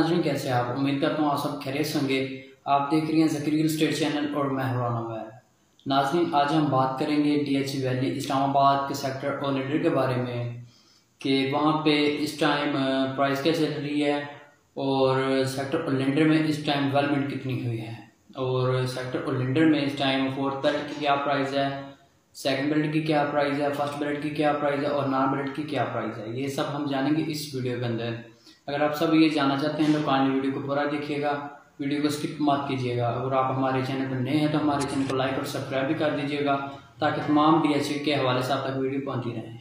नाज़रीन, कैसे हैं आप? उम्मीद करता हूँ आप सब खैरियत से होंगे। आप देख रही हैं ज़कीर रियल एस्टेट चैनल और मैं हूं नवैर। नाज़रीन, आज हम बात करेंगे DH वैली इस्लामाबाद के सेक्टर ओलिंडर के बारे में कि वहाँ पे इस टाइम प्राइस क्या चल रही है और सेक्टर ओलिंडर में इस टाइम डेवलपमेंट कितनी हुई है और सेक्टर ओलिंडर में इस टाइम फोर्थ बेल्ट की क्या प्राइस है, सेकंड बेल्ट की क्या प्राइस है, फर्स्ट बेल्ट की क्या प्राइस है और नॉन बेल्ट की क्या प्राइस है। ये सब हम जानेंगे इस वीडियो के अंदर। अगर आप सब ये जानना चाहते हैं तो काइंडली वीडियो को पूरा देखिएगा, वीडियो को स्किप मत कीजिएगा। अगर आप हमारे चैनल पर नए हैं तो हमारे चैनल को लाइक और सब्सक्राइब भी कर दीजिएगा ताकि तमाम DH के हवाले से आप तक वीडियो पहुँचती रहे।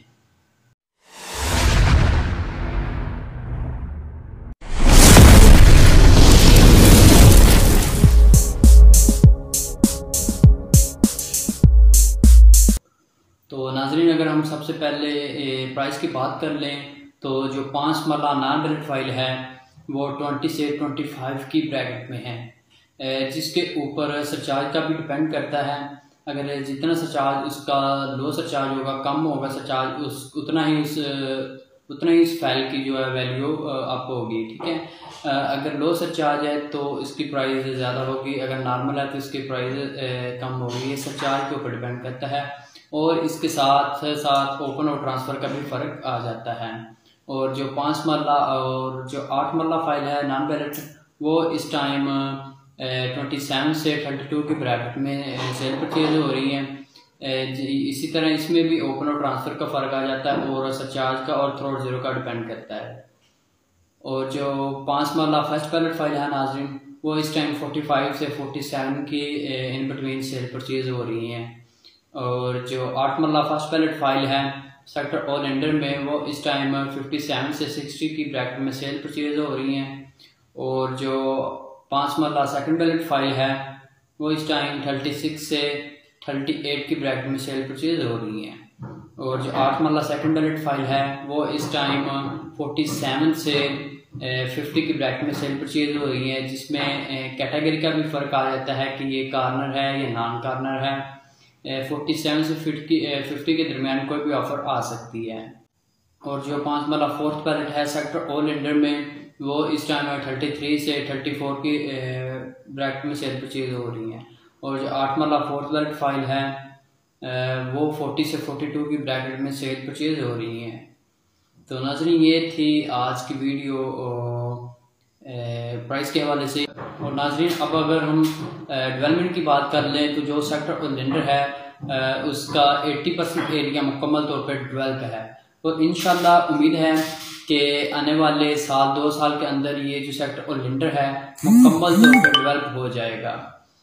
तो नाजरीन, अगर हम सबसे पहले प्राइस की बात कर लें तो जो 5 मरला नॉन बेल्ट फाइल है वो 20 से 25 की ब्रैकेट में है, जिसके ऊपर सरचार्ज का भी डिपेंड करता है। अगर जितना सरचार्ज उसका लो सरचार्ज होगा, कम होगा सरचार्ज, उतना ही इस फाइल की जो है वैल्यू अप होगी। ठीक है, अगर लो सरचार्ज है तो इसकी प्राइस ज़्यादा होगी, अगर नॉर्मल है तो इसकी प्राइस कम होगी। ये सरचार्ज के ऊपर डिपेंड करता है और इसके साथ साथ ओपन और ट्रांसफ़र का भी फ़र्क आ जाता है। और जो 5 मरला और जो 8 मरला फाइल है नॉन बेल्ट, वो इस टाइम 27 से 32 की ब्रैकेट में सेल परचेज हो रही हैं। इसी तरह इसमें भी ओपन और ट्रांसफ़र का फ़र्क आ जाता है और सरचार्ज का और थ्रोट ज़ीरो का डिपेंड करता है। और जो 5 मरला फर्स्ट बेल्ट फाइल है नाजरीन, वो इस टाइम 45 से 47 की इन बिटवीन सेल परचेज हो रही हैं। और जो 8 मरला फर्स्ट बेल्ट फाइल है सेक्टर ओलिंडर में, वो इस टाइम 57 से 60 की ब्रैकेट में सेल परचेज हो रही हैं। और जो 5 मरला सेकंड बेल्ट फाइल है वो इस टाइम 36 से 38 की ब्रैकेट में सेल परचेज हो रही हैं। और जो 8 मरला सेकंड बेल्ट फाइल है वो इस टाइम 47 से 50 की ब्रैकेट में सेल परचेज हो रही है, जिसमें कैटेगरी का भी फ़र्क आ जाता है कि ये कार्नर है या नॉन कार्नर है। 47 से 50 के दरमियान कोई भी ऑफ़र आ सकती है। और जो 5 मरला फोर्थ बेल्ट है सेक्टर ओलिंडर में, वो इस टाइम 33 से 34 की ब्रैकेट में सेल परचेज हो रही हैं। और जो 8 मरला फोर्थ बेल्ट फाइल है वो 40 से 42 की ब्रैकेट में सेल परचेज हो रही हैं। तो नाज़रीन, ये थी आज की वीडियो प्राइस के हवाले से। और नाज़रीन, अब अगर हम डेवलपमेंट की बात कर लें तो जो सेक्टर ओलिंडर है उसका 80% एरिया मुकम्मल तौर पर डेवलप है और इंशाल्लाह उम्मीद है कि आने वाले साल 2 साल के अंदर ये जो सेक्टर ओलिंडर है मुकम्मल तौर पर डेवलप हो जाएगा।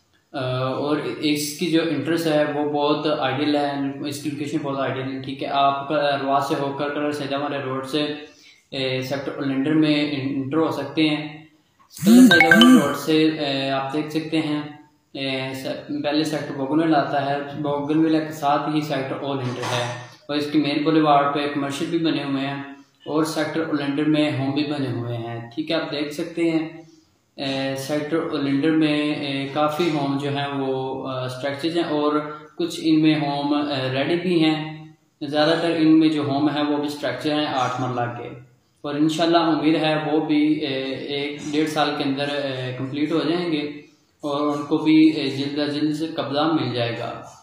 और इसकी जो इंटरेस्ट है वो बहुत आइडियल है, इसकी लोकेशन बहुत आइडियल है। ठीक है, आप रवा से होकर कलर सैदा वाले रोड से सेक्टर ओलिंडर में इंटर हो सकते हैं। कलर सैदा वाले रोड से आप देख सकते हैं पहले सेक्टर बोगनविल आता है, बोगनविल के साथ ही सेक्टर ओलिंडर है और इसकी मेन बुलेवार्ड पे कमर्शियल भी बने हुए हैं और सेक्टर ओलिंडर में होम भी बने हुए हैं। ठीक है, आप देख सकते हैं सेक्टर ओलिंडर में काफ़ी होम जो हैं वो स्ट्रक्चर्स हैं और कुछ इनमें होम रेडी भी हैं। ज़्यादातर इनमें जो होम है वो भी स्ट्रक्चर हैं 8 मरला के और इंशाल्लाह उम्मीद है वो भी 1-1.5 साल के अंदर कंप्लीट हो जाएंगे और उनको भी जल्द अज जल्द से कब्जा मिल जाएगा।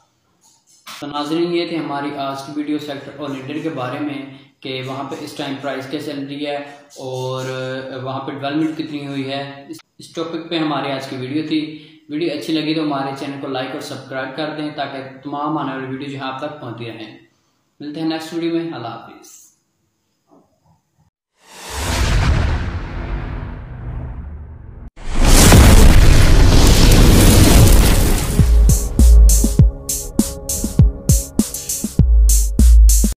तो नाज़रीन, ये थी हमारी आज की वीडियो सेक्टर ओलिंडर के बारे में कि वहाँ पे इस टाइम प्राइस क्या चल रही है और वहाँ पे डेवलपमेंट कितनी हुई है। इस टॉपिक पे हमारी आज की वीडियो थी। वीडियो अच्छी लगी तो हमारे चैनल को लाइक और सब्सक्राइब कर दें ताकि तमाम आने वाली वीडियो जो है आप तक पहुँचती रहें। मिलते हैं नेक्स्ट वीडियो में। अल्लाह हाफिज़।